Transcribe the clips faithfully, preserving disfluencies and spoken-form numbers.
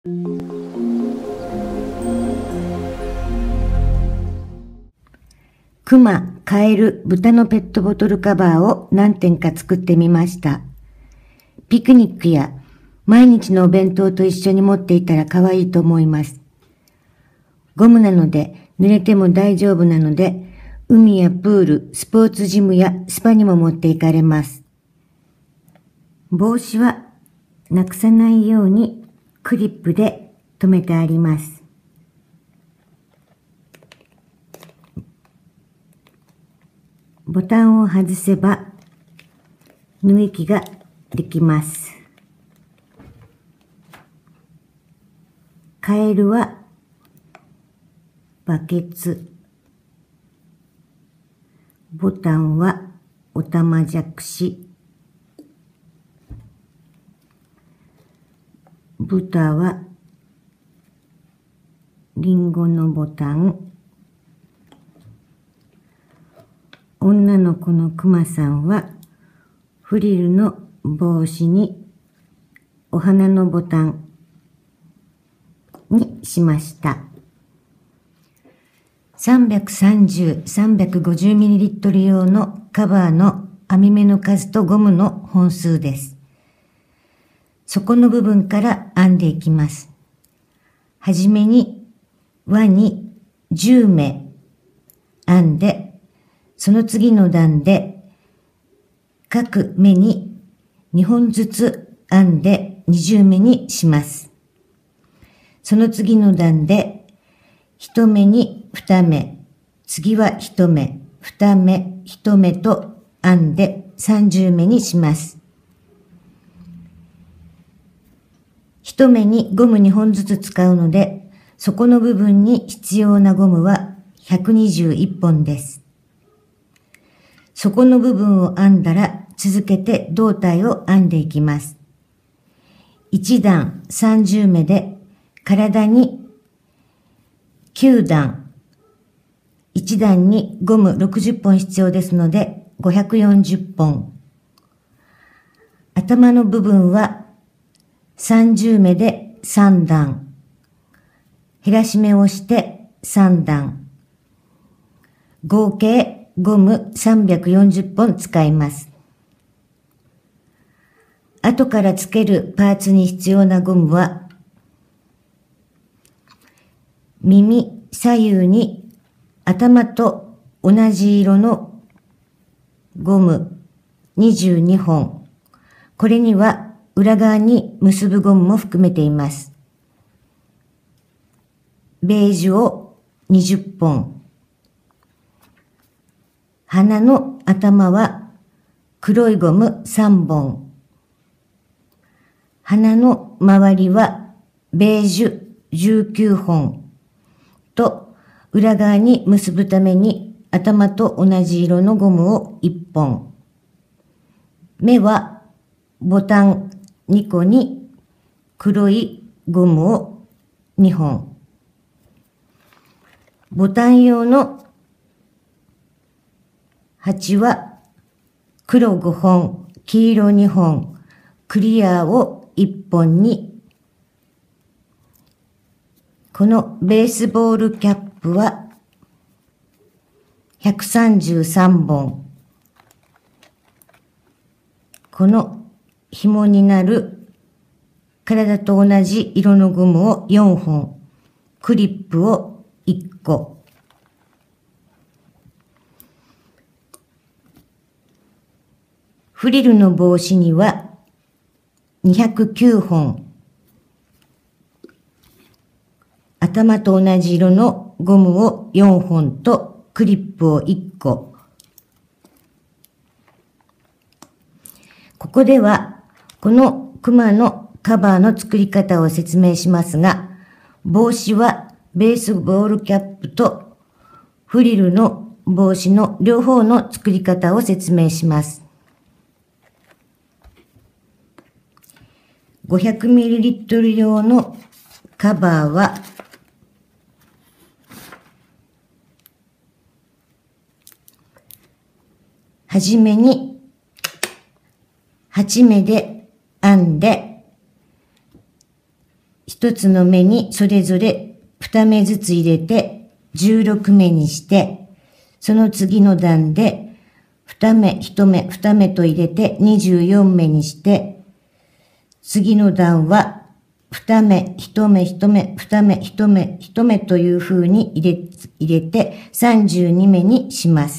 クマ、カエル、豚のペットボトルカバーを何点か作ってみました。ピクニックや毎日のお弁当と一緒に持っていたら可愛いと思います。ゴムなので濡れても大丈夫なので、海やプール、スポーツジムやスパにも持っていかれます。帽子はなくさないようにクリップで留めてあります。ボタンを外せば縫い木ができます。カエルはバケツ、ボタンはおたまじゃくし、豚はリンゴのボタン、女の子のクマさんはフリルの帽子にお花のボタンにしました。さんびゃくさんじゅう、さんびゃくごじゅうミリリットル 用のカバーの網目の数とゴムの本数です。底の部分から編んでいきます。はじめに輪にじゅうめ編んで、その次の段で各目ににほんずつ編んでにじゅうめにします。その次の段でいち目にに目、次はいち目、に目、いち目と編んでさんじゅうめにします。いち目にゴムにほんずつ使うので、底の部分に必要なゴムはひゃくにじゅういっぽんです。底の部分を編んだら続けて胴体を編んでいきます。いち段さんじゅう目で体にきゅう段、いち段にゴムろくじゅっぽん必要ですのでごひゃくよんじゅっぽん。頭の部分はさんじゅう目でさん段、減らし目をしてさん段、合計ゴムさんびゃくよんじゅっぽん使います。後からつけるパーツに必要なゴムは、耳左右に頭と同じ色のゴムにじゅうにほん。これには裏側に結ぶゴムも含めています。ベージュをにじゅっぽん。鼻の頭は黒いゴムさんぼん。鼻の周りはベージュじゅうきゅうほんと裏側に結ぶために頭と同じ色のゴムをいっぽん。目はボタンにこに黒いゴムをにほん。ボタン用の鉢は黒ごほん、黄色にほん、クリアをいっぽんに、このベースボールキャップはひゃくさんじゅうさんぼん。この紐になる体と同じ色のゴムをよんほん、クリップをいっこ。フリルの帽子にはにひゃくきゅうほん。頭と同じ色のゴムをよんほんとクリップをいっこ。ここではこのクマのカバーの作り方を説明しますが、帽子はベースボールキャップとフリルの帽子の両方の作り方を説明します。ごひゃくミリリットル 用のカバーは、はじめにはち目で編んで、 一つの目にそれぞれ二目ずつ入れてじゅうろく目にして、その次の段で二目、一目、二目と入れてにじゅうよん目にして、次の段は二目、一目、一目、二目、一目、一目という風に入れ、入れてさんじゅうに目にします。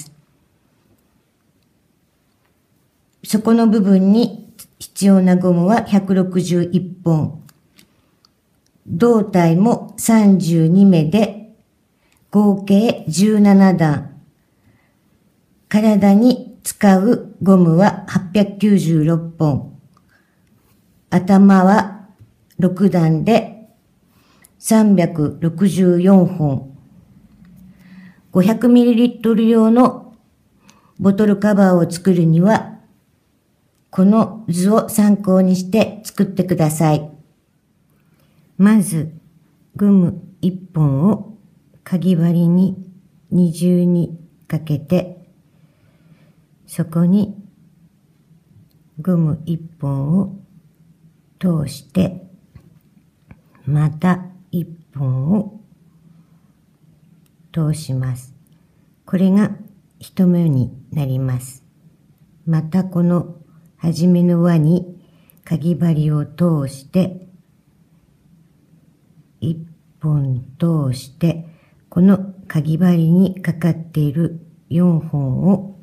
底の部分に必要なゴムはひゃくろくじゅういっぽん。胴体もさんじゅうに目で合計じゅうなな段。体に使うゴムははっぴゃくきゅうじゅうろっぽん。頭はろく段でさんびゃくろくじゅうよんほん。ごひゃくミリリットル 用のボトルカバーを作るには、この図を参考にして作ってください。まず、ゴムいっぽんをかぎ針に二重にかけて、そこにゴムいっぽんを通して、またいっぽんを通します。これが一目になります。またこの初めの輪にかぎ針を通して、一本通して、このかぎ針にかかっている四本を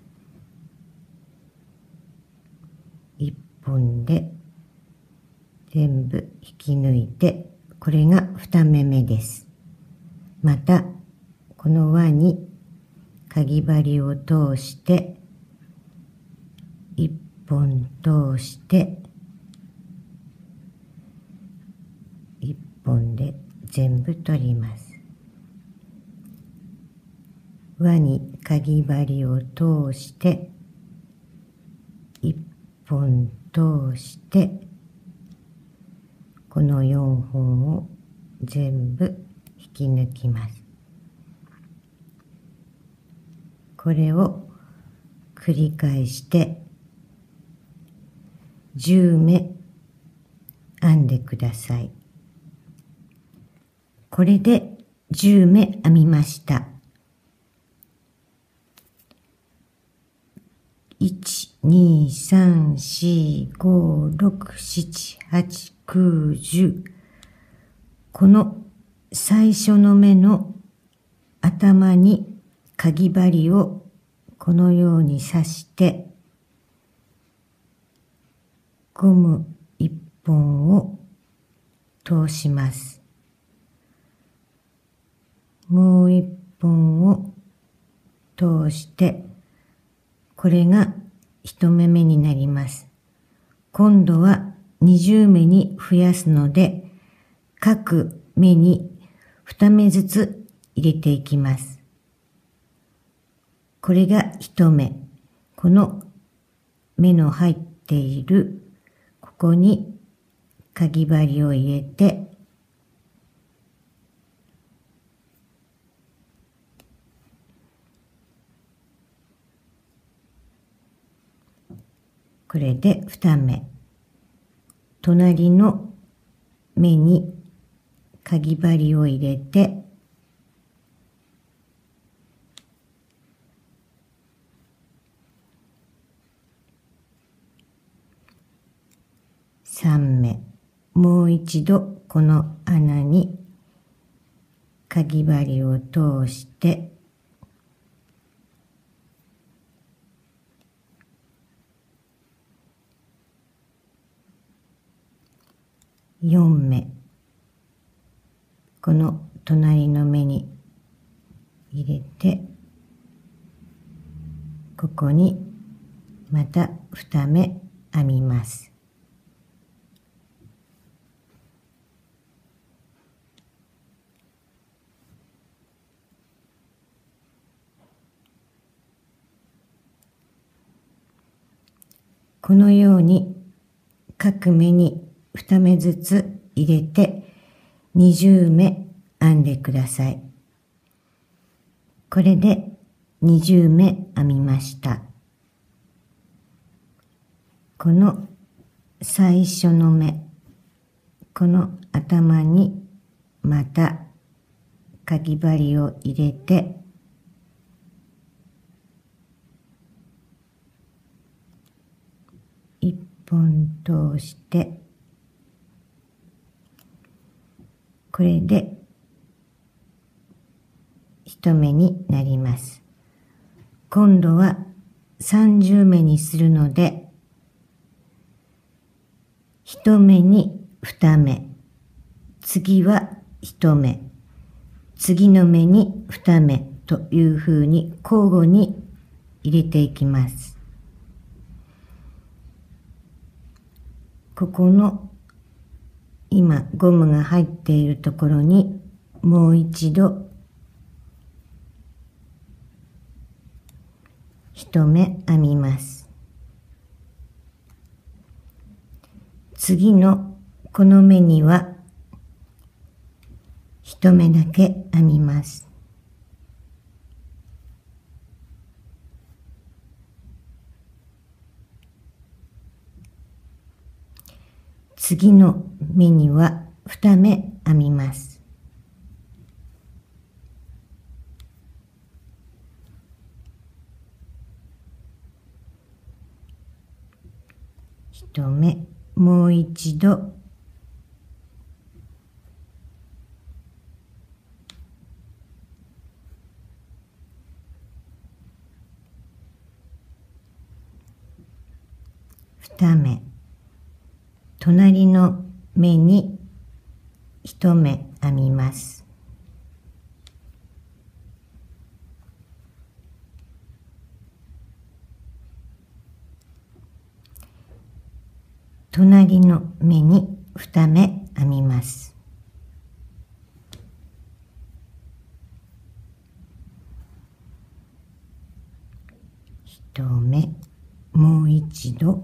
一本で全部引き抜いて、これが二目目です。また、この輪にかぎ針を通して、一本通して、一本で全部取ります。輪にかぎ針を通して、一本通して、この四本を全部引き抜きます。これを繰り返してじゅう目編んでください。これでじゅう目編みました。いち、に、さん、し、ご、ろく、しち、はち、きゅう、じゅう。この最初の目の頭にかぎ針をこのように刺して、ゴムいっぽんを通します。もういっぽんを通して、これが一目目になります。今度は二重目に増やすので、各目に二目ずつ入れていきます。これが一目。この目の入っているここにかぎ針を入れて、これで二目。隣の目にかぎ針を入れて、三目。もう一度この穴にかぎ針を通して、四目。この隣の目に入れて、ここにまた二目編みます。このように各目に二目ずつ入れて二重目編んでください。これで二重目編みました。この最初の目、この頭にまたかぎ針を入れて一本通してこれで一目になります。今度は三十目にするので一目に二目、次は一目、次の目に二目というふうに交互に入れていきます。ここの今ゴムが入っているところにもう一度一目編みます。次のこの目には一目だけ編みます。次の目には二目編みます。一目、もう一度二目、隣の目に一目編みます。隣の目に二目編みます。一目、もう一度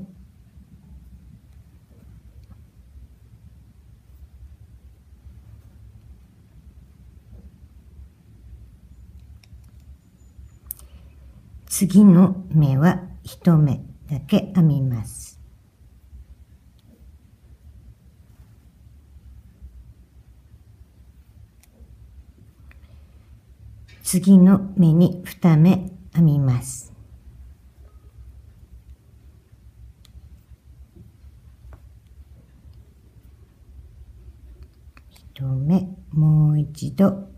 次の目は一目だけ編みます。次の目に二目編みます。一目、もう一度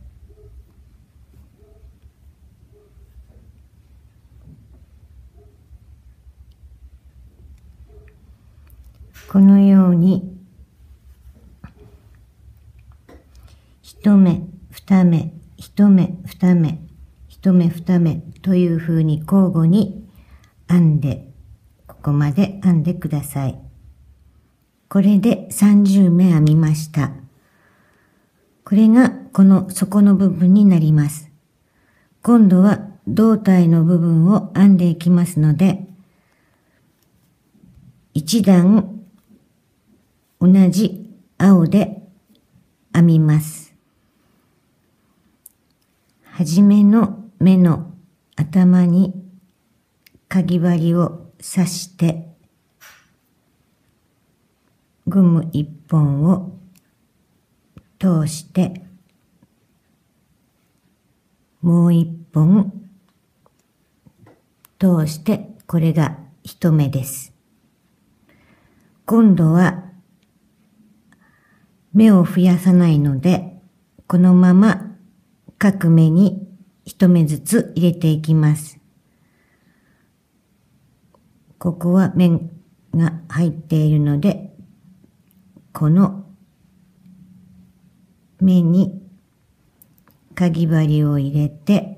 このように一目、二目、一目、二目、一目、二目というふうに交互に編んで、ここまで編んでください。これで三十目編みました。これがこの底の部分になります。今度は胴体の部分を編んでいきますので、一段同じ青で編みます。はじめの目の頭にかぎ針を刺してゴム一本を通してもう一本通してこれが一目です。今度は目を増やさないのでこのまま各目に一目ずつ入れていきます。ここは目が入っているのでこの目にかぎ針を入れて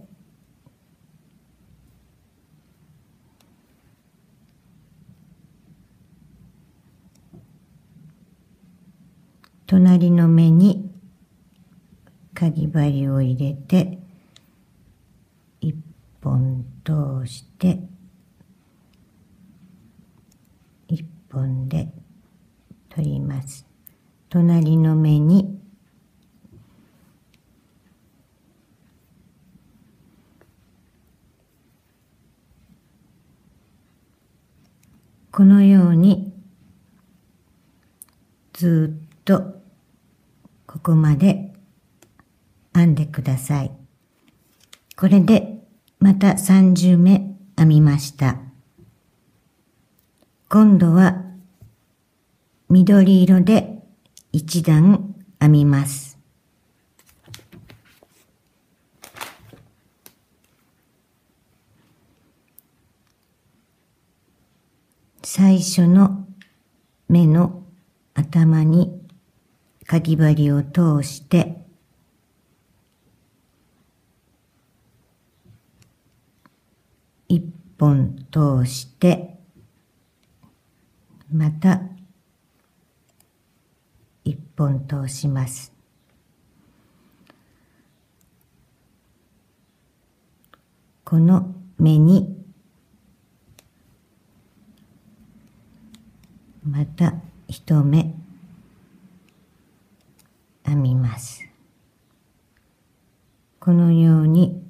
隣の目にかぎ針を入れて一本通して一本で取ります。隣の目にこのようにずっとここまで編んでください。これでまたさんじゅうめ編みました。今度は緑色で一段編みます。最初の目の頭にかぎ針を通して一本通してまた一本通します。この目にまた一目編みます。このように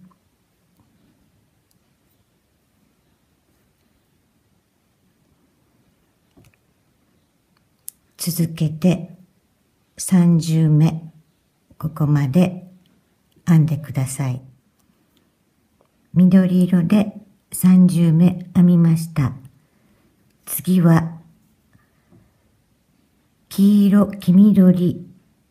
続けてさんじゅうめここまで編んでください。緑色でさんじゅうめ編みました。次は黄色、黄緑、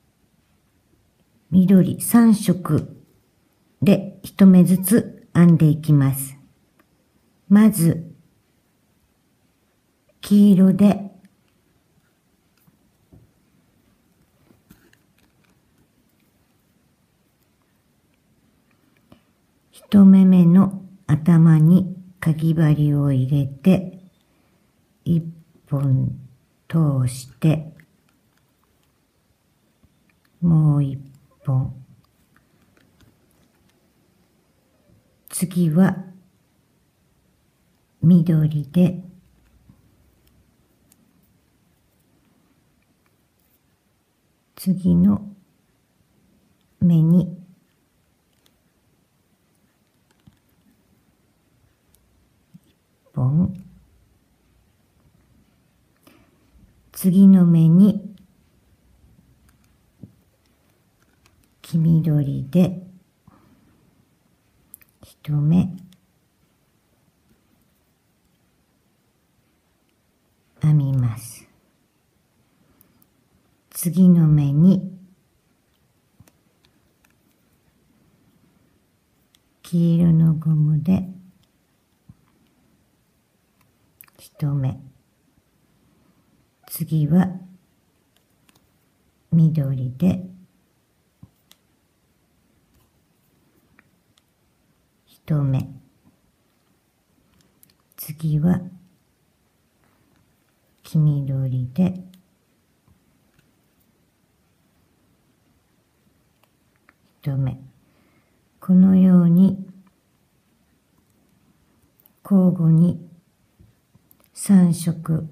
緑さん色で一目ずつ編んでいきます。まず黄色で一目目の頭にかぎ針を入れて一本通してもう一本、次は緑で次の目に一本、次の目に黄緑で一目編みます。次の目に黄色のゴムで一目、次は緑で一目、次は黄緑で一目、このように交互にさん色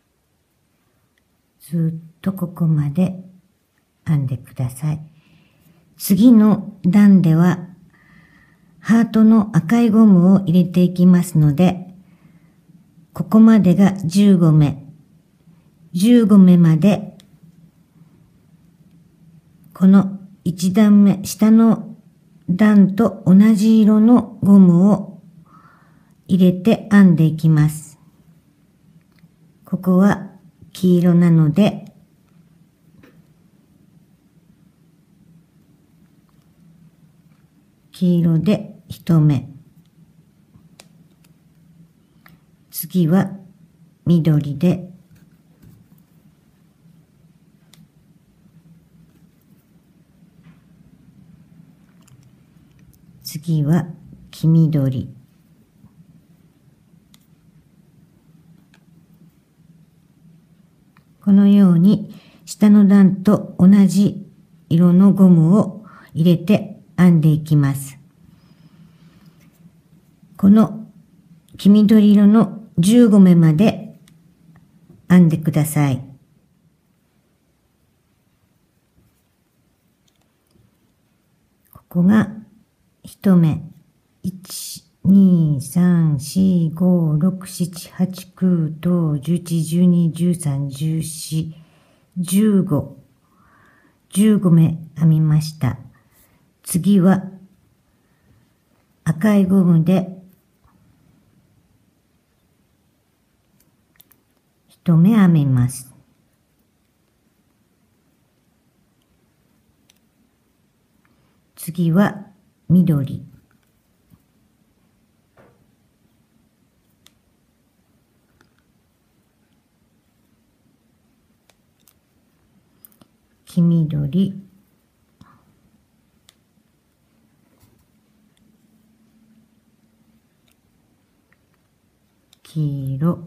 ずっとここまで編んでください。次の段ではハートの赤いゴムを入れていきますので、ここまでがじゅうごめ、じゅうごめまでこのいち段目、下の段と同じ色のゴムを入れて編んでいきます。ここは黄色なので黄色で一目、次は緑で次は黄緑、このように下の段と同じ色のゴムを入れて編んでいきます。この黄緑色のじゅうごめまで編んでください。ここが一目、いち、に、さん、し、ご、ろく、しち、はち、きゅう、じゅういち、じゅうに、じゅうさん、じゅうよん、じゅうご、じゅうごめ編みました。 次は赤いゴムで一目編みます。次は緑。黄緑。黄色。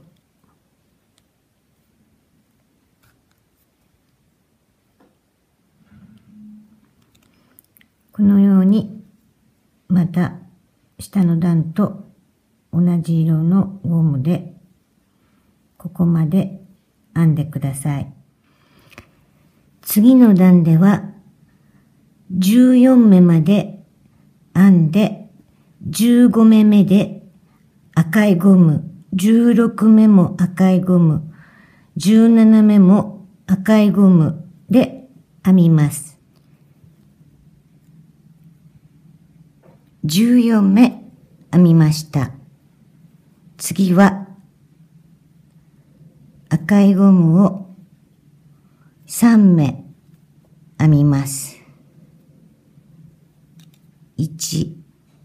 このようにまた下の段と同じ色のゴムでここまで編んでください。次の段ではじゅうよんめまで編んでじゅうごめめで赤いゴム、じゅうろくめも赤いゴム、じゅうななめも赤いゴムで編みます。じゅうよんめ編みました。次は赤いゴムをさんめ編みます。いち、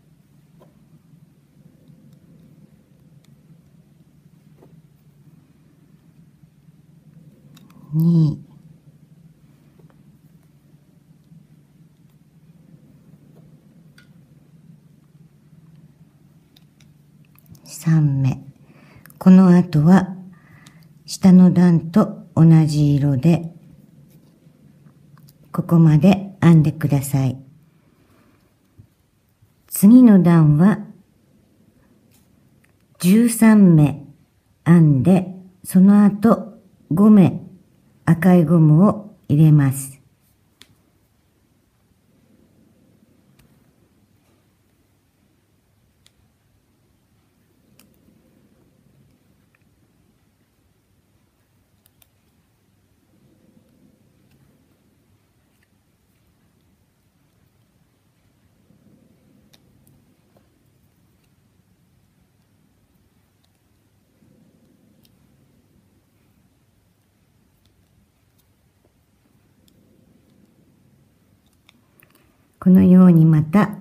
に、さんめ。この後は下の段と同じ色でここまで編んでください。次の段はじゅうさんめ編んで、その後ごめ赤いゴムを入れます。このようにまた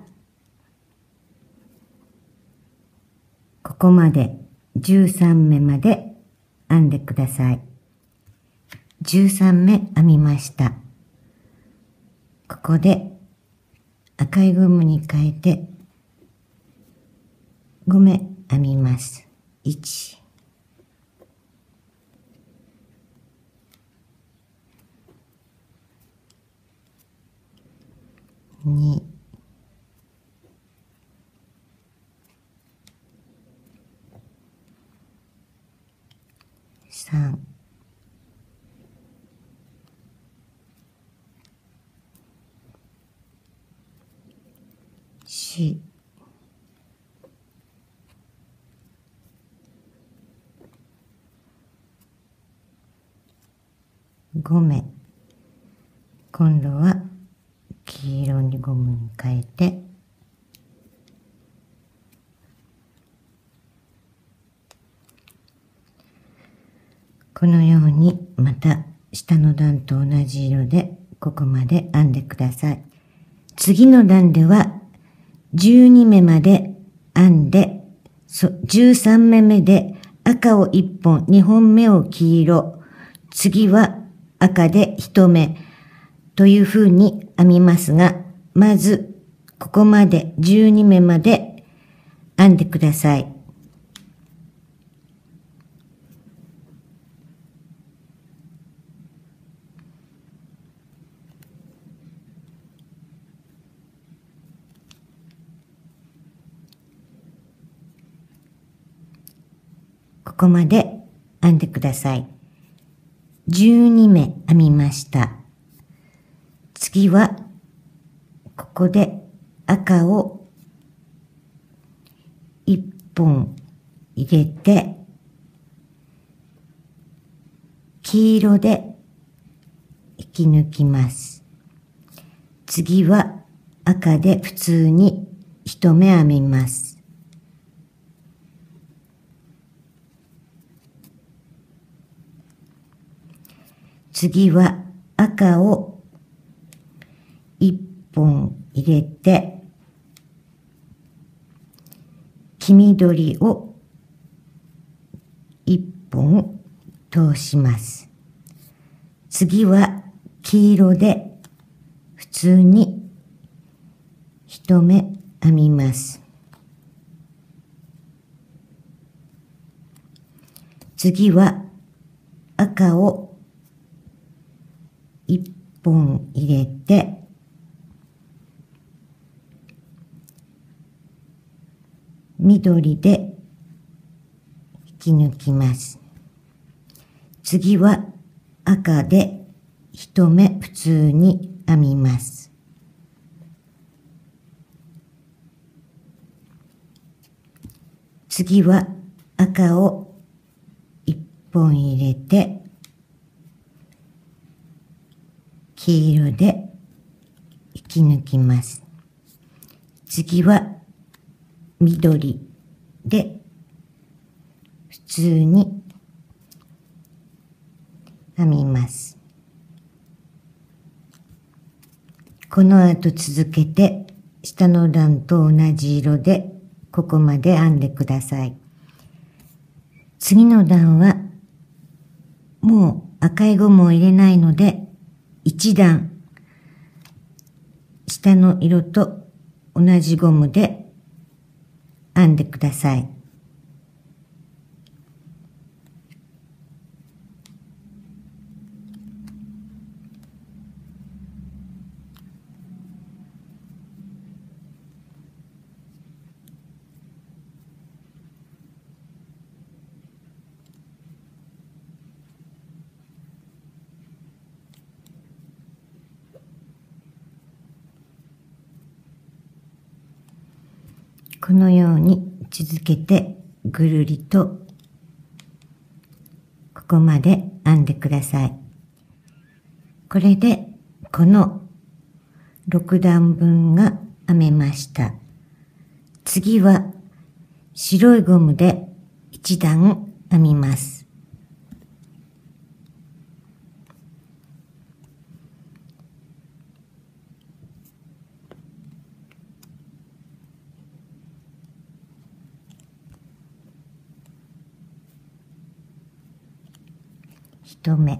ここまでじゅうさんめまで編んでください。じゅうさんめ編みました。ここで赤いゴムに変えてごめ編みます。いち、に、さん、し、ごめ。今度は黄色にゴムに変えてこのようにまた下の段と同じ色でここまで編んでください。次の段ではじゅうにめまで編んで、じゅうさんめめで赤をいっぽん、にほんめを黄色、次は赤でいちめというふうに編みますが、まずここまでじゅうにめまで編んでください。ここまで編んでください。じゅうにめ編みました。次はここで赤をいっぽん入れて黄色で引き抜きます。次は赤で普通に一目編みます。次は赤を一本入れて、黄緑を一本通します。次は黄色で普通に一目編みます。次は赤を一本入れて、緑で引き抜きます。次は赤で一目普通に編みます。次は赤を一本入れて、黄色で引き抜きます。次は緑で普通に編みます。この後続けて下の段と同じ色でここまで編んでください。次の段はもう赤いゴムを入れないので一段下の色と同じゴムで編んでください。このように続けてぐるりとここまで編んでください。これでこのろく段分が編めました。次は白いゴムでいち段編みます。一目、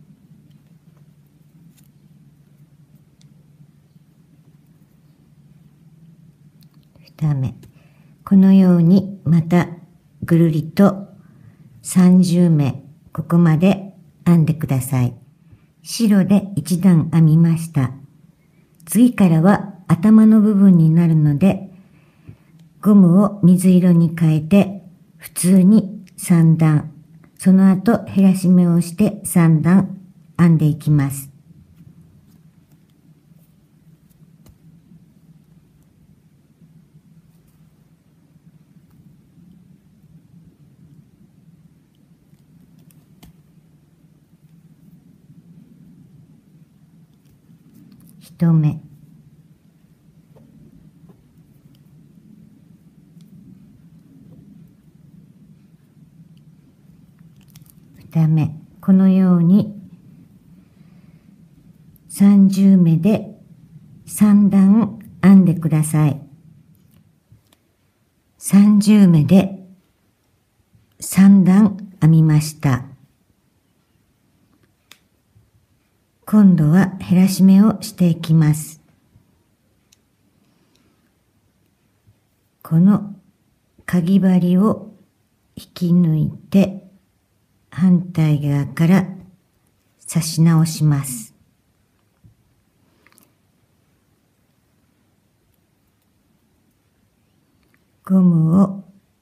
二目、このようにまたぐるりとさんじゅう目ここまで編んでください。白で一段編みました。次からは頭の部分になるのでゴムを水色に変えて普通にさん段、その後減らし目をしてさん段編んでいきます。一目、二目、このようにさんじゅう目でさん段編んでください。さんじゅう目でさん段編みました。今度は減らし目をしていきます。このかぎ針を引き抜いて反対側から刺し直します。ゴムを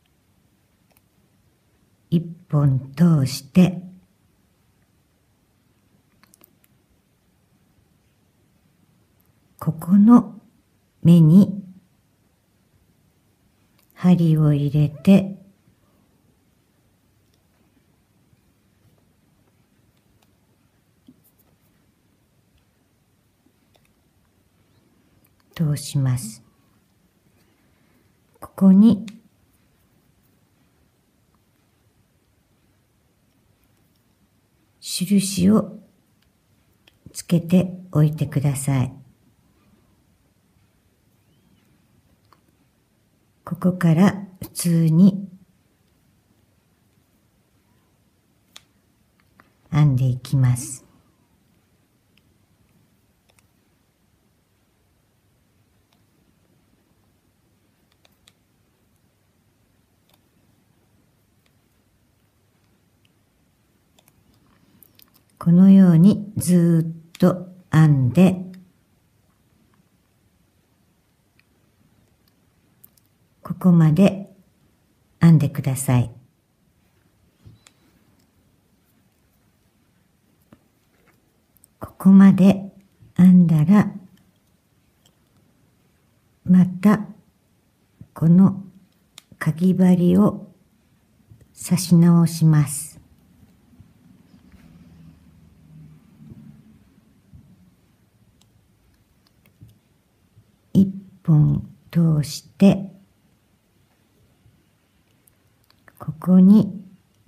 一本通してここの目に針を入れて通します。ここに印をつけておいてください。ここから普通に編んでいきます。このようにずっと編んで、ここまで編んでください。ここまで編んだら、またこのかぎ針を刺し直します。一本通して、ここに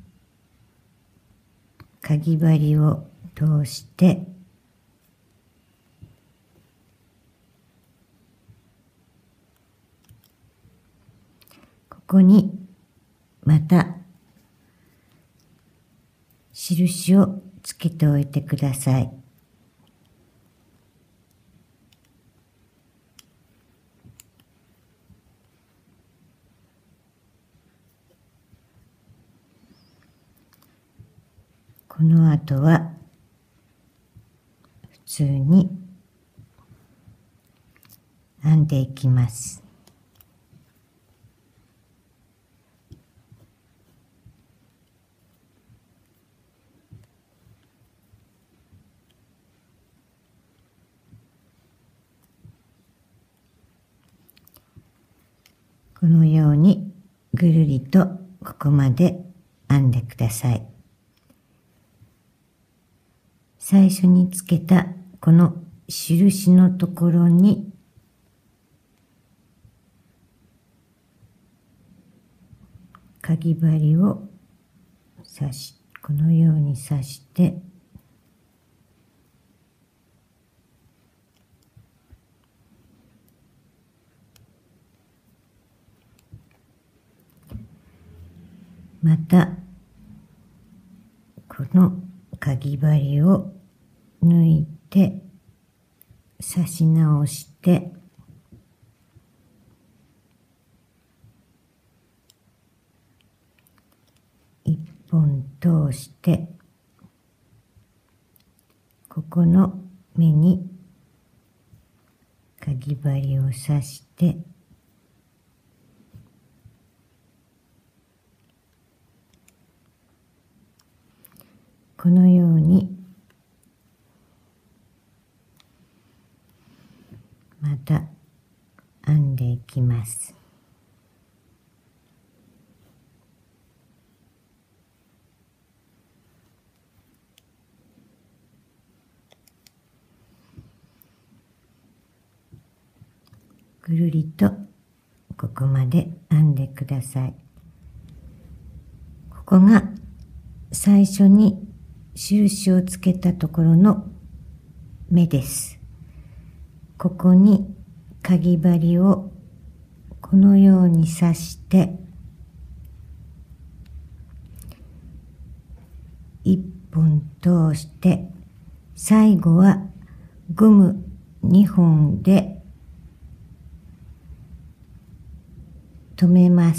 かぎ針を通して、ここにまた印をつけておいてください。この後は普通に編んでいきます。このようにぐるりとここまで編んでください。最初につけたこの印のところにかぎ針を刺し、このように刺して、またこのかぎ針を抜いて刺し直して、一本通して、ここの目にかぎ針を刺して、このようにまた編んでいきます。ぐるりとここまで編んでください。ここが最初に印をつけたところの目です。ここにかぎ針をこのように刺して、一本通して、最後はゴムにほんで留めます。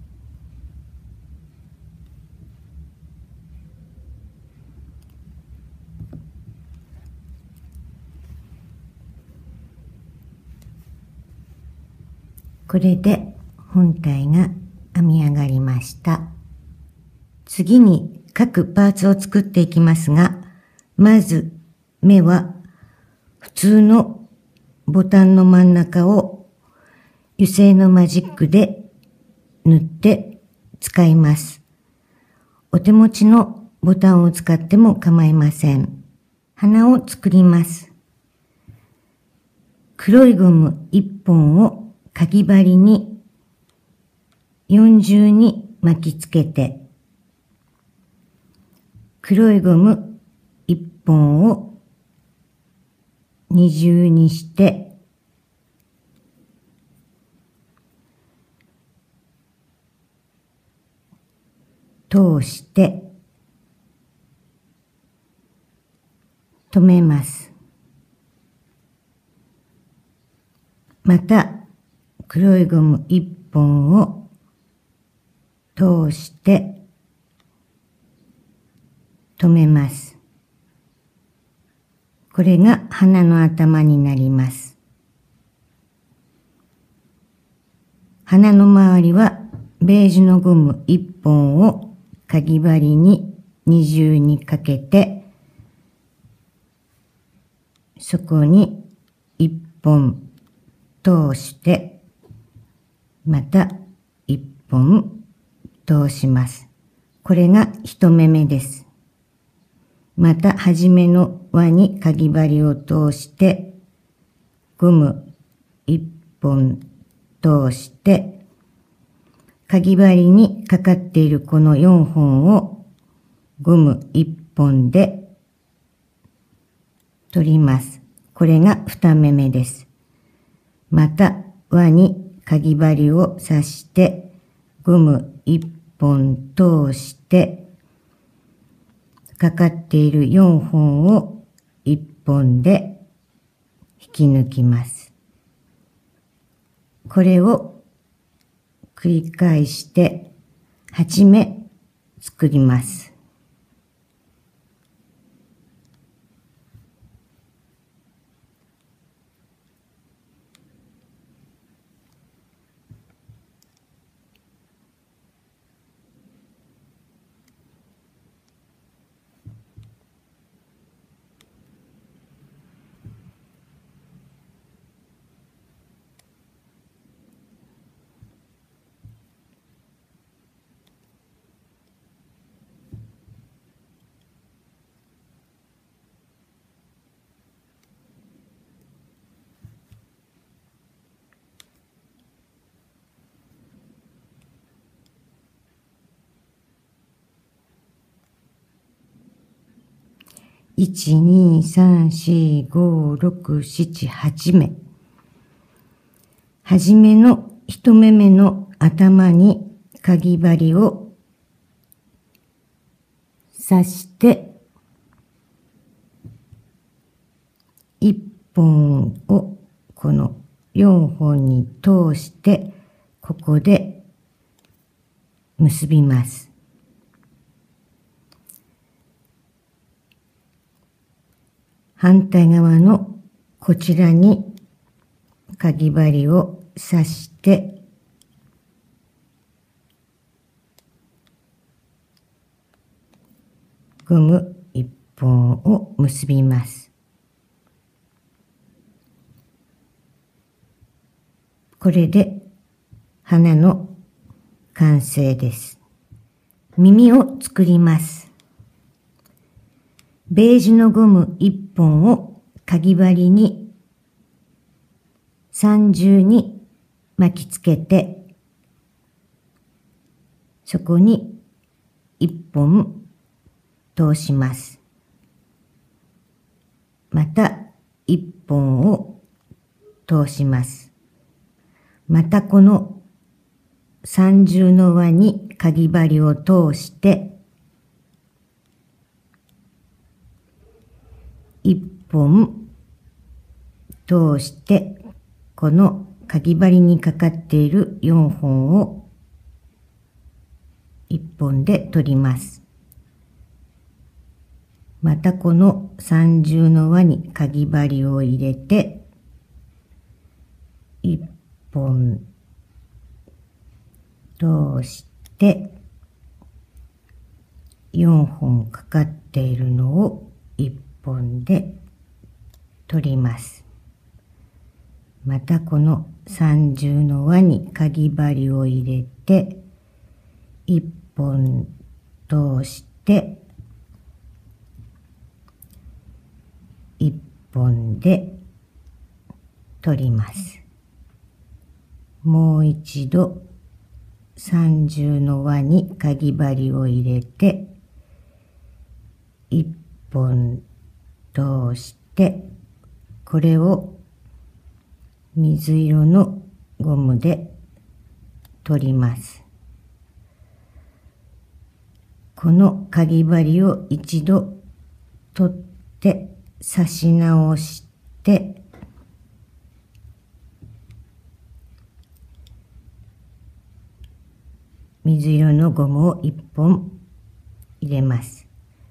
これで本体が編み上がりました。次に各パーツを作っていきますが、まず目は普通のボタンの真ん中を油性のマジックで塗って使います。お手持ちのボタンを使っても構いません。鼻を作ります。 黒いゴムいっぽんをかぎ針に四重に巻きつけて、黒いゴムいっぽんを二重にして、通して止めます。また黒いゴムいっぽんを通して止めます。これが花の頭になります。花の周りはベージュのゴムいっぽんをかぎ針に二重にかけて、そこにいっぽん通して、またいっぽん通します。これが一目目です。また初めの輪にかぎ針を通して、ゴムいっぽん通して、かぎ針にかかっているこのよんほんをゴムいっぽんで取ります。これが二目目です。また輪にかぎ針を刺してゴムいっぽん通してかかっているよんほんをいっぽんで引き抜きます。これを繰り返してはち目作ります。いち、に、さん、し、ご、ろく、しち、はち目。はじめの一目目の頭にかぎ針を刺して、いっぽんをこのよんほんに通して、ここで結びます。反対側のこちらにかぎ針を刺してゴムいっぽんを結びます。これで花の完成です。耳を作ります。ベージュのゴムいっぽんをかぎ針に三重に巻きつけて、そこにいっぽん通します。またいっぽんを通します。またこの三重の輪にかぎ針を通していっぽん通してこのかぎ針にかかっているよんほんをいっぽんで取ります。またこの三重の輪にかぎ針を入れていっぽん通してよんほんかかっているのをいっぽんで取ります。またこの三重の輪にかぎ針を入れていっぽん通していっぽんで取ります。もう一度三重の輪にかぎ針を入れて、一本通して、これを水色のゴムで取ります。このかぎ針を一度取って刺し直して、水色のゴムを一本入れます。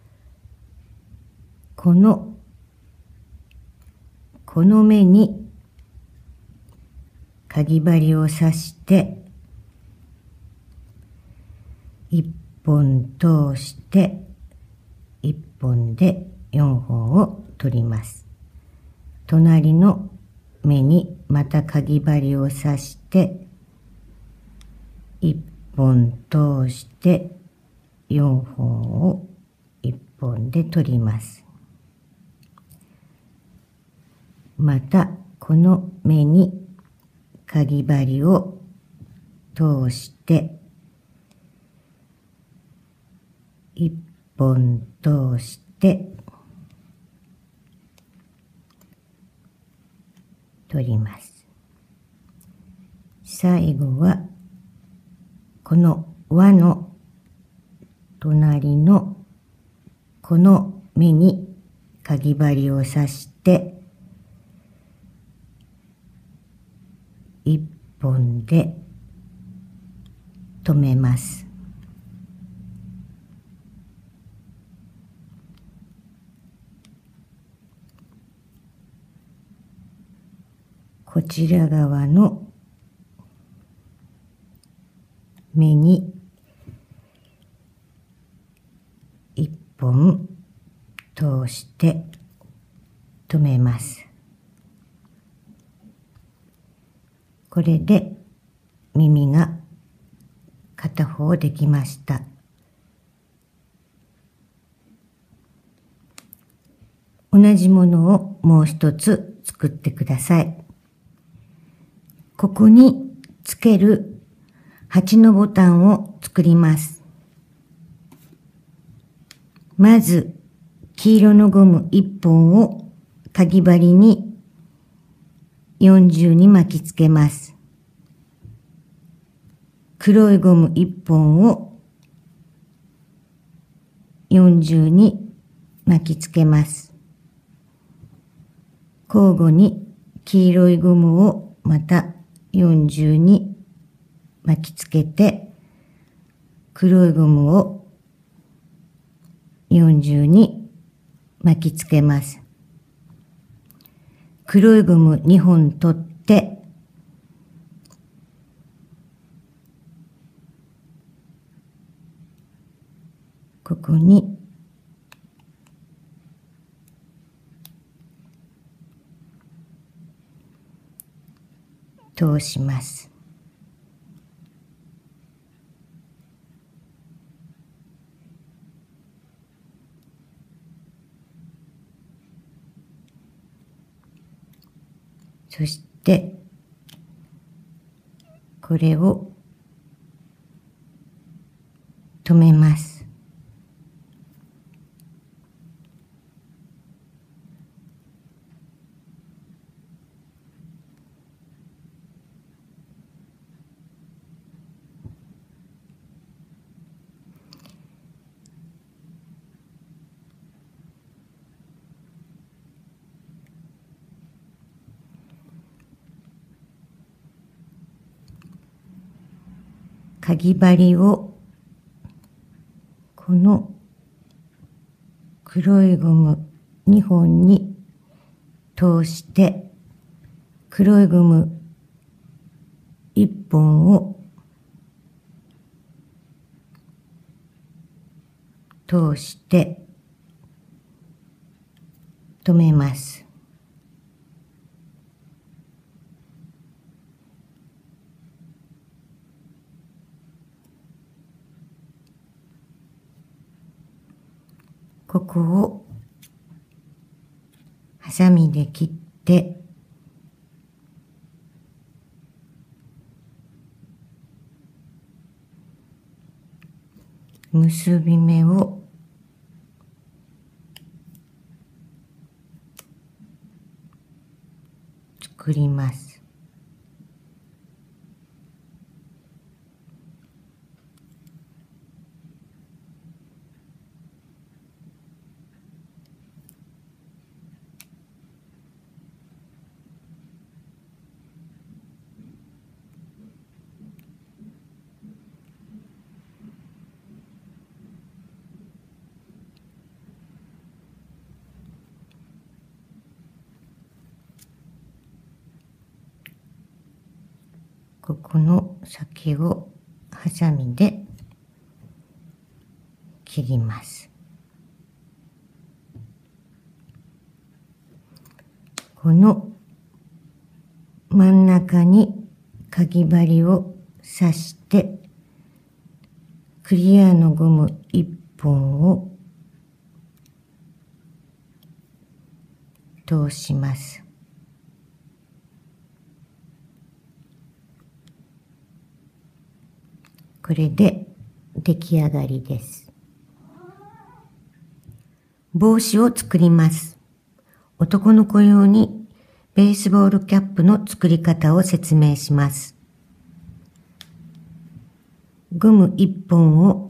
この、この目にかぎ針を刺して、一本通して、一本で四本を取ります。隣の目にまたかぎ針を刺して、一本通して四本を一本で取ります。またこの目にかぎ針を通して一本通して取ります。最後はこの輪の隣のこの目にかぎ針を刺して一本で留めます。こちら側の目に一本通して留めます。これで耳が片方できました。同じものをもう一つ作ってください。ここにつける鉢のボタンを作ります。まず黄色のゴムいっぽんをかぎ針に四重に巻きつけます。黒いゴムいっぽんを四重に巻きつけます。交互に黄色いゴムをまた四重に巻きつけて、黒いゴムを四重に巻きつけます。黒いゴムにほん取って、ここに通します。そしてこれを留めます。かぎ針をこの黒いゴムにほんに通して、黒いゴムいっぽんを通して留めます。ここをハサミで切って結び目を作ります。ここの先をハサミで切ります。この真ん中にかぎ針を刺してクリアのゴムいっぽんを通します。これで出来上がりです。帽子を作ります。男の子用にベースボールキャップの作り方を説明します。ゴムいっぽんを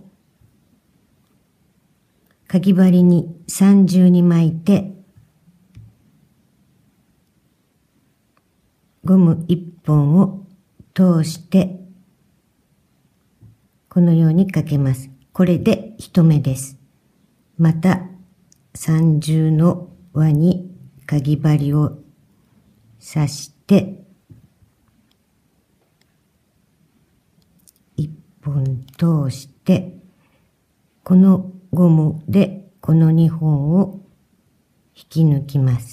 かぎ針に三重に巻いて、ゴムいっぽんを通してこのようにかけます。これで一目です。また三重の輪にかぎ針を刺して一本通してこのゴムでこの二本を引き抜きます。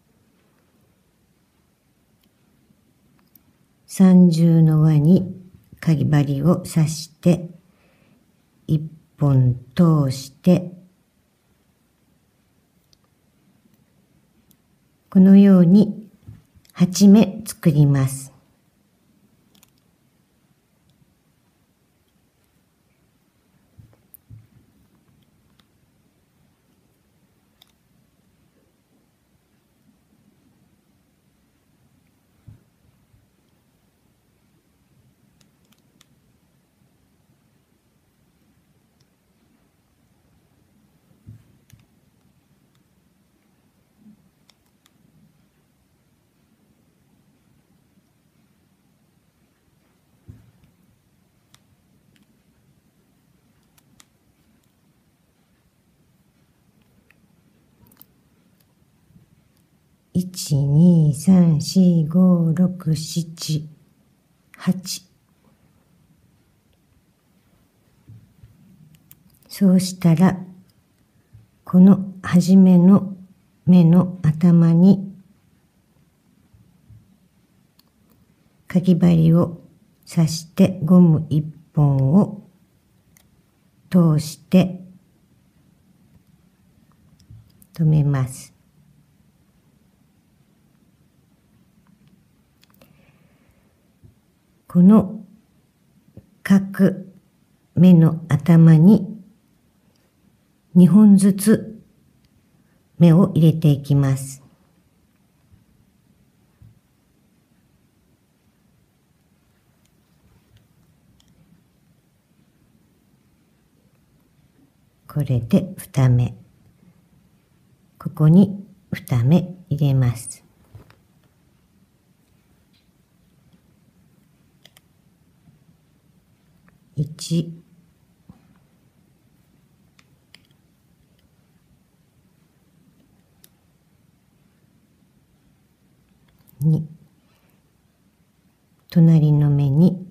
三重の輪にかぎ針を刺して一本通してこのようにはち目作ります。いち、に、さん、し、ご、ろく、しち、はち。そうしたら、この初めの目の頭にかぎ針を刺してゴムいっぽんを通して留めます。この各目の頭ににほんずつ目を入れていきます。これでに目。ここにに目入れます。いち、に、隣の目に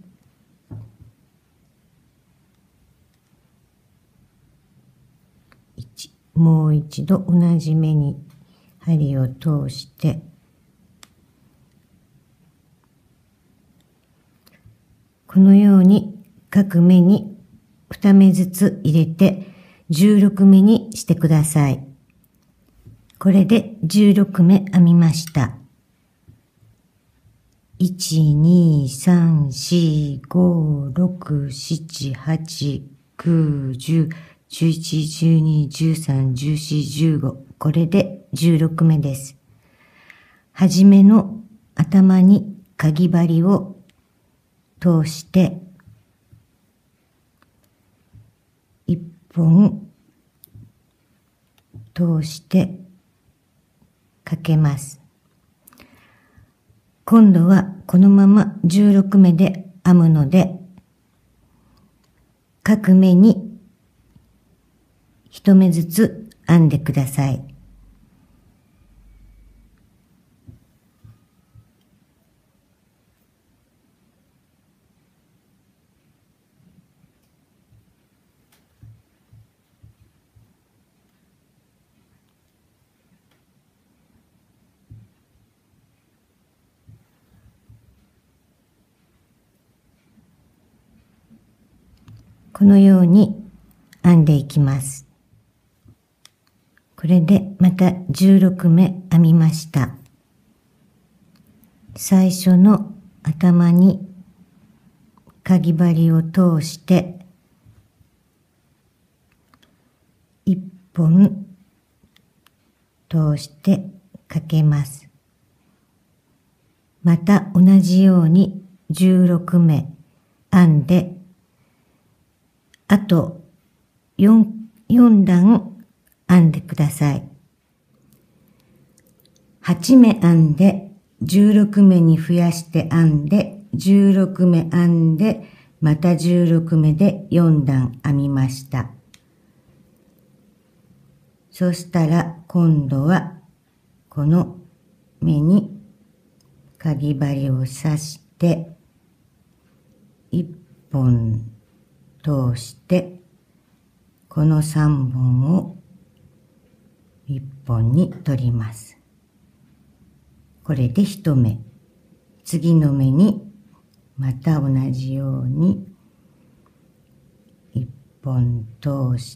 いち、もう一度同じ目に針を通してこのように各目にに目ずつ入れてじゅうろく目にしてください。これでじゅうろく目編みました。いち、に、さん、し、ご、ろく、しち、はち、 きゅう、じゅう、じゅういち、じゅうに、じゅうさん、じゅうよん、じゅうご。これでじゅうろくめです。はじめの頭にかぎ針を通して、いっぽん通してかけます。今度はこのままじゅうろくめで編むので、各目にいち目ずつ編んでください。このように編んでいきます。これでまたじゅうろくめ編みました。最初の頭にかぎ針を通していっぽん通してかけます。また同じようにじゅうろくめ編んで、あと 4, 4段編んでください。はちめ編んで、じゅうろくめに増やして編んで、じゅうろくめ編んで、またじゅうろくめでよん段編みました。そしたら今度はこの目にかぎ針を刺して、いっぽん通して、このさんぼんをいっぽんに取ります。これでいち目。次の目にまた同じようにいっぽん通して、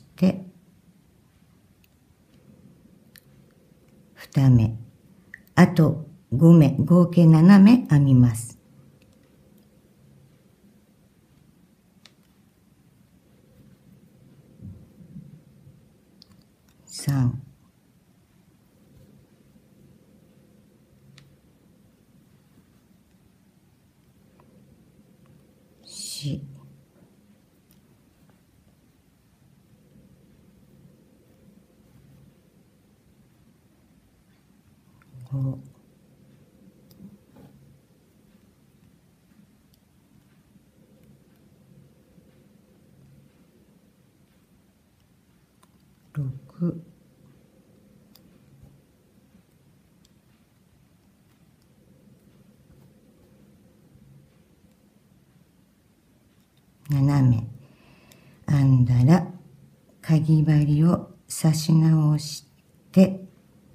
に目。あとご目、合計なな目編みます。さん、し、ご、ろく、なな目編んだらかぎ針を刺し直して、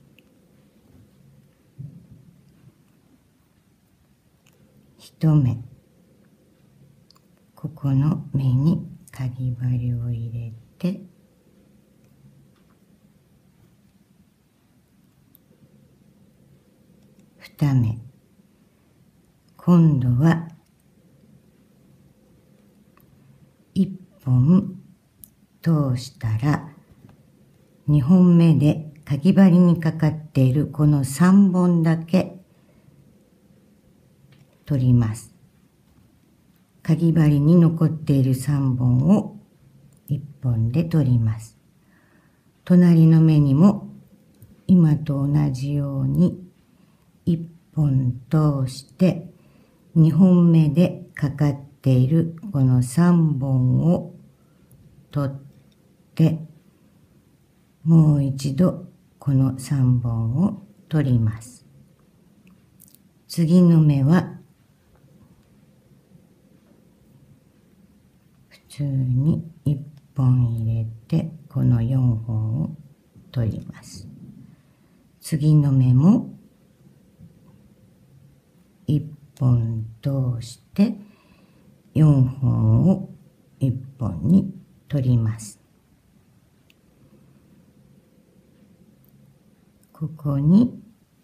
いち目、ここの目にかぎ針を入れて、に目、今度はいっぽん通したらにほんめでかぎ針にかかっているこのさんぼんだけ取ります。かぎ針に残っているさんぼんをいっぽんで取ります。隣の目にも今と同じようにいっぽん通してにほんめでかかっているこのさんぼんを取って、もう一度このさんぼんを取ります。次の目は普通にいっぽん入れてこのよんほんを取ります。次の目もいっぽん通してよんほんをいっぽんに取ります。ここに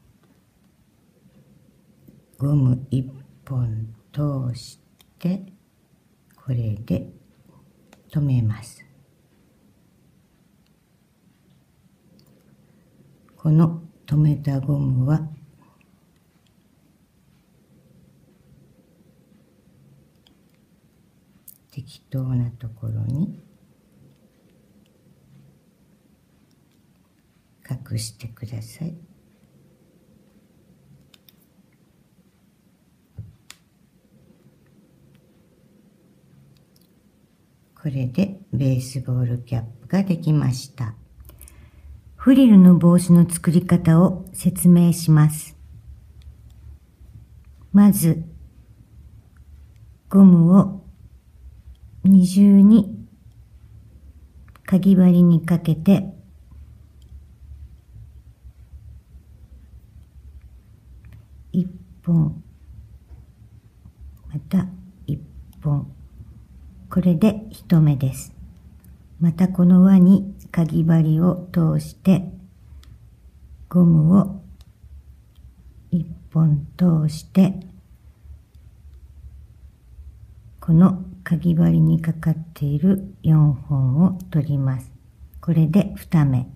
ゴムいっぽん通して、これで留めます。この留めたゴムは適当なところに隠してください。これでベースボールキャップができました。フリルの帽子の作り方を説明します。まず、ゴムを二重にかぎ針にかけて、一本、また一本。これで一目です。またこの輪にかぎ針を通して、ゴムを一本通して、このかぎ針にかかっている四本を取ります。これで二目。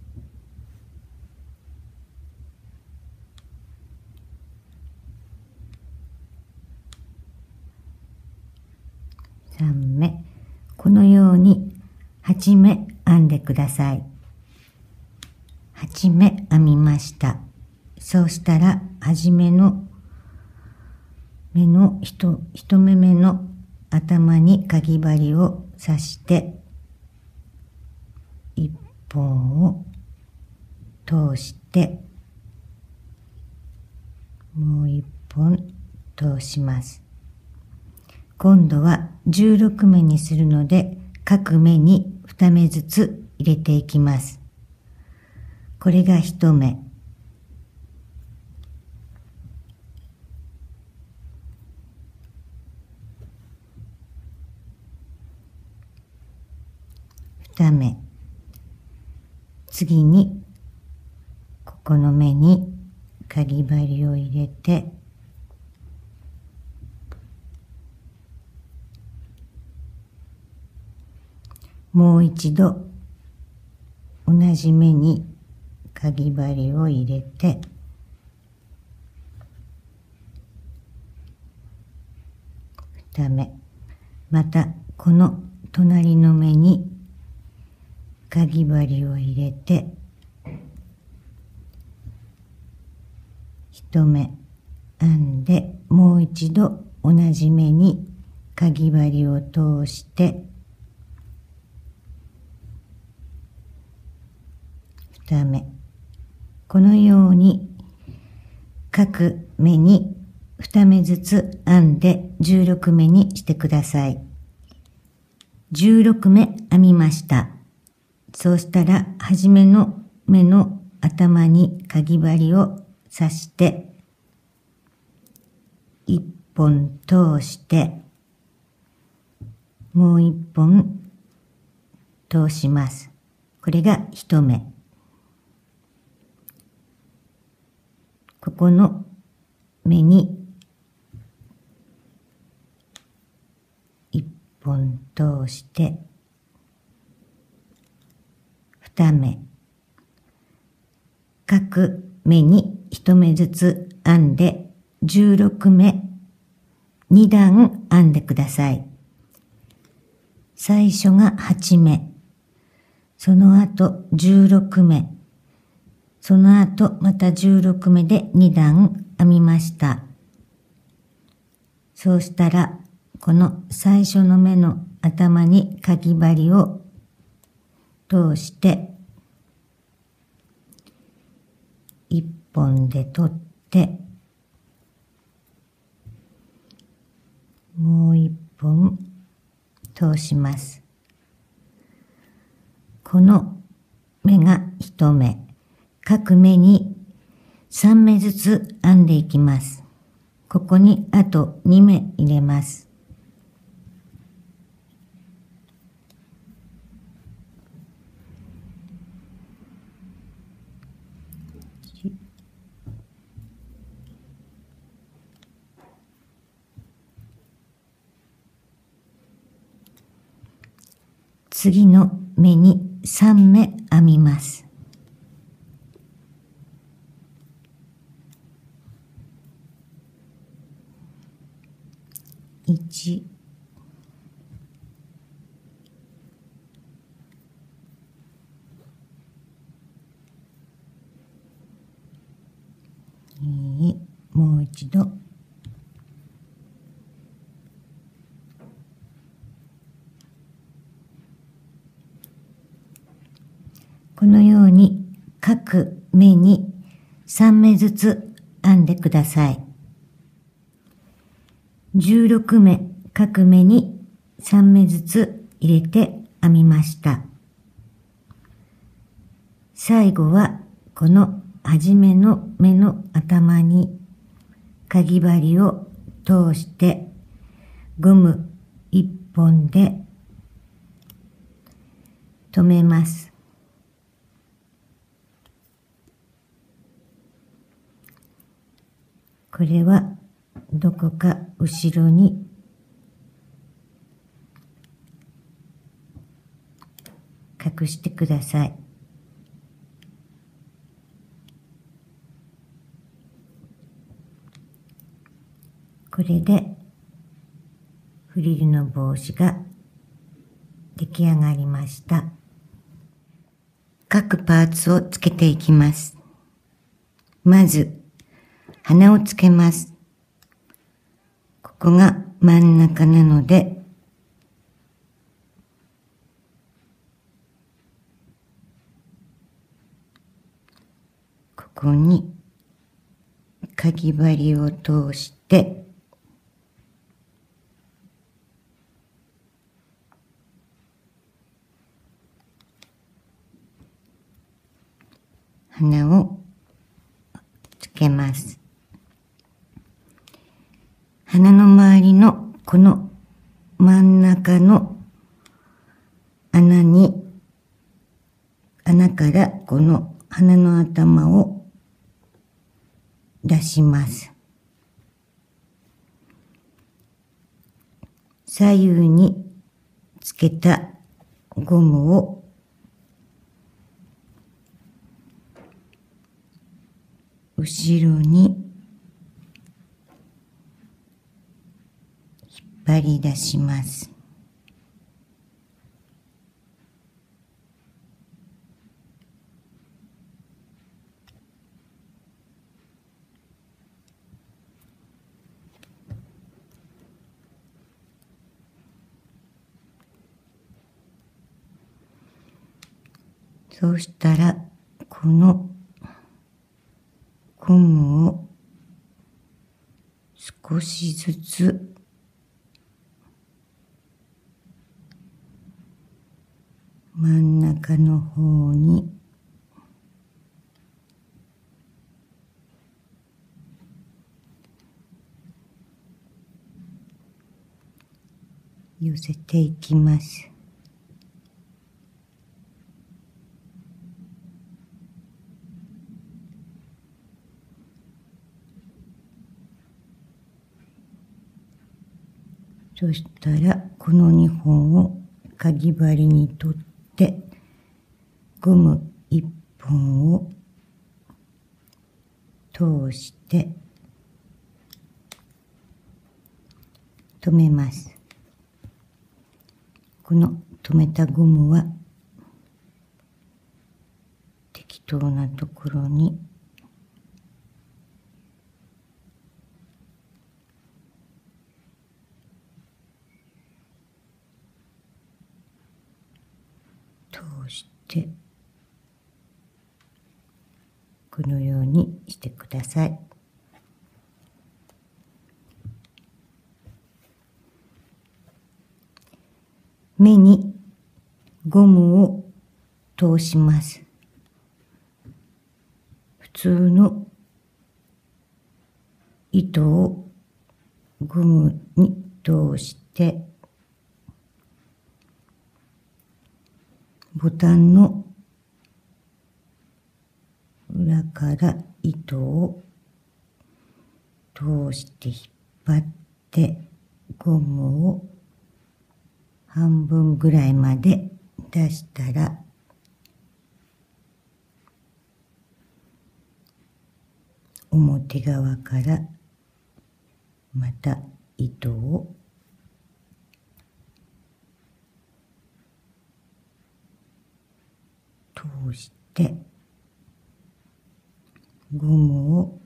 三目。このように八目編んでください。八目編みました。そうしたら、はじめの目の一、一目目の頭にかぎ針を刺して、一本を通して、もう一本通します。今度はじゅうろく目にするので、各目にに目ずつ入れていきます。これが一目。二目。次に、ここの目にかぎ針を入れて、もう一度同じ目にかぎ針を入れて、二目。またこの隣の目にかぎ針を入れて、一目編んで、もう一度同じ目にかぎ針を通して、二目。このように各目にに目ずつ編んでじゅうろく目にしてください。じゅうろく目編みました。そうしたら、はじめの目の頭にかぎ針を刺して、一本通して、もう一本通します。これが一目。ここの目に一本通して、二目。各目に一目ずつ編んで、じゅうろく目、二段編んでください。最初がはち目。その後じゅうろく目。その後またじゅうろく目でに段編みました。そうしたら、この最初の目の頭にかぎ針を通して、一本で取って、もう一本通します。この目が一目。各目にさん目ずつ編んでいきます。ここにあとに目入れます。 次の目にさん目編みます。いち、に、もう一度このように各目にさん目ずつ編んでください。じゅうろく目各目にさん目ずつ入れて編みました。最後はこの初めの目の頭にかぎ針を通してゴムいっぽんで留めます。これはどこか後ろに隠してください。これでフリルの帽子が出来上がりました。各パーツをつけていきます。まず鼻をつけます。ここが真ん中なので、ここにかぎ針を通して鼻をつけます。鼻の周りのこの真ん中の穴に、穴からこの鼻の頭を出します。左右につけたゴムを後ろに引っ張り出します。そうしたらこのゴムを少しずつ真ん中の方に寄せていきます。そしたらこのにほんをかぎ針に取ってゴムいっぽんを通して留めます。この留めたゴムは適当なところに通してこのようにしてください。目にゴムを通します。普通の糸をゴムに通してボタンの裏から糸を通して引っ張ってゴムを半分ぐらいまで出したら、表側からまた糸を通してゴムを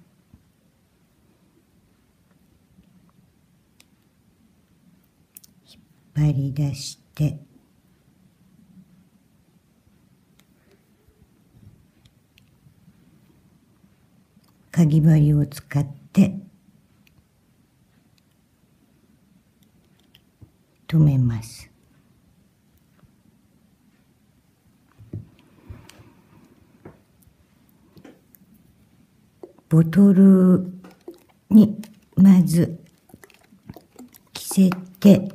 引っ張り出してかぎ針を使って留めます。ボトルにまず着せて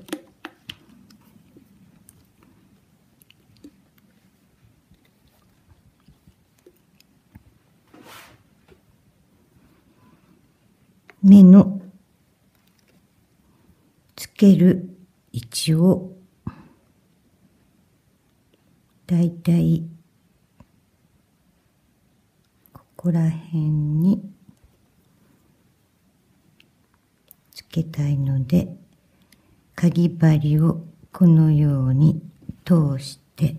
目のつける位置をだいたいここら辺につけたいので、かぎ針をこのように通して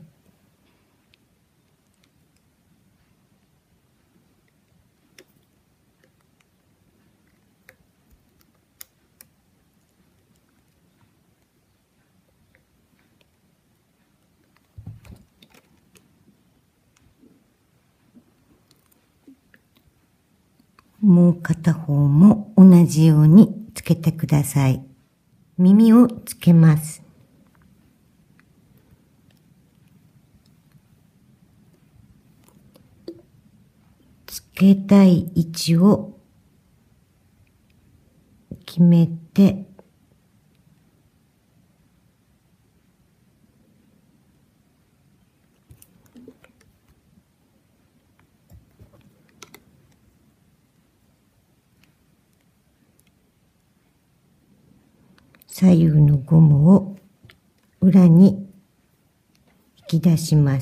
もう片方も同じようにつけてください。耳をつけます。つけたい位置を決めて左右のゴムを裏に引き出します。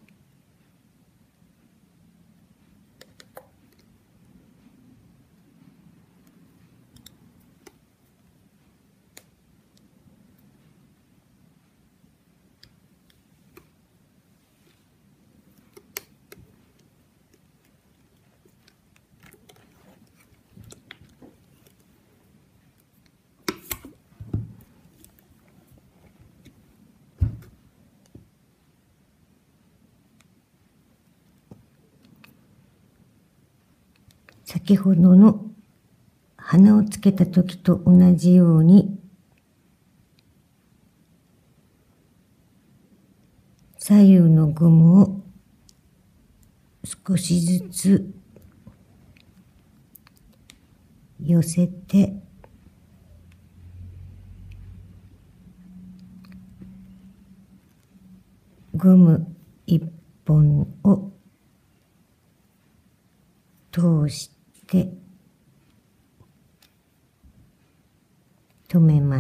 先ほどの花をつけた時と同じように左右のゴムを少しずつ寄せてゴム一本を通して留めます。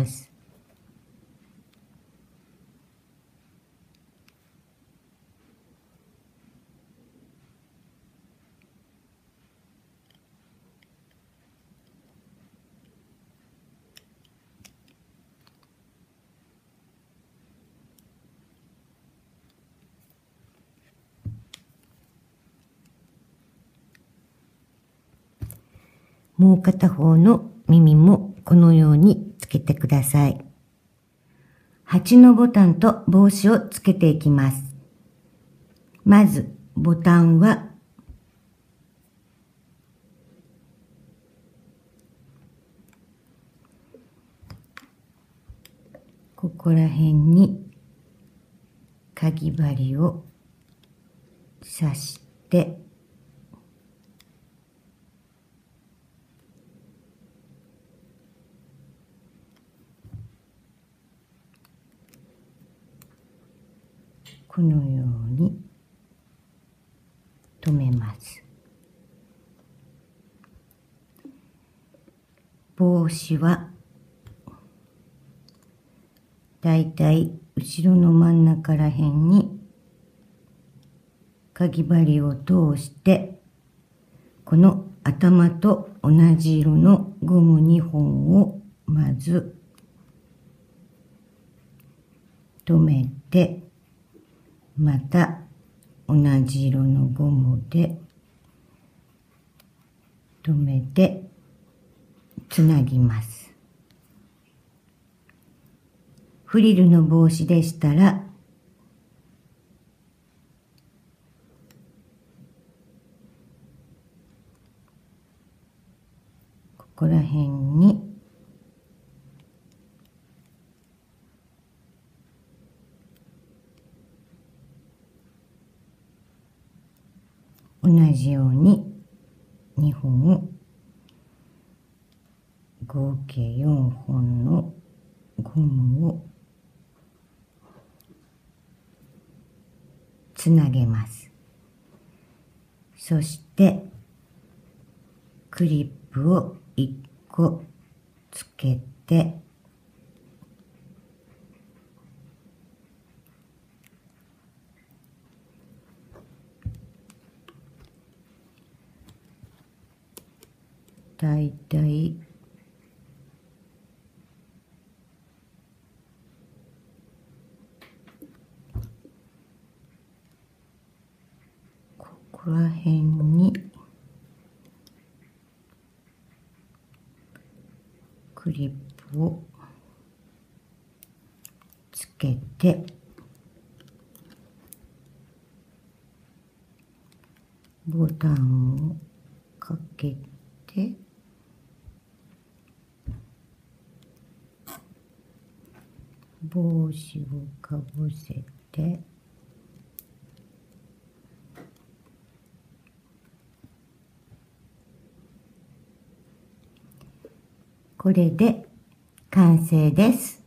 もう片方の耳もこのようにつけてください。鉢のボタンと帽子をつけていきます。まずボタンはここら辺にかぎ針を刺してこのように留めます。帽子はだいたい後ろの真ん中ら辺にかぎ針を通して、この頭と同じ色のゴムにほんをまず留めて、また同じ色のゴムで留めてつなぎます。フリルの帽子でしたら、ここら辺に同じようににほん、合計よんほんのゴムをつなげます。そしてクリップをいっこつけて、だいたいここら辺にクリップをつけて、ボタンをかけて、帽子をかぶせて、これで完成です。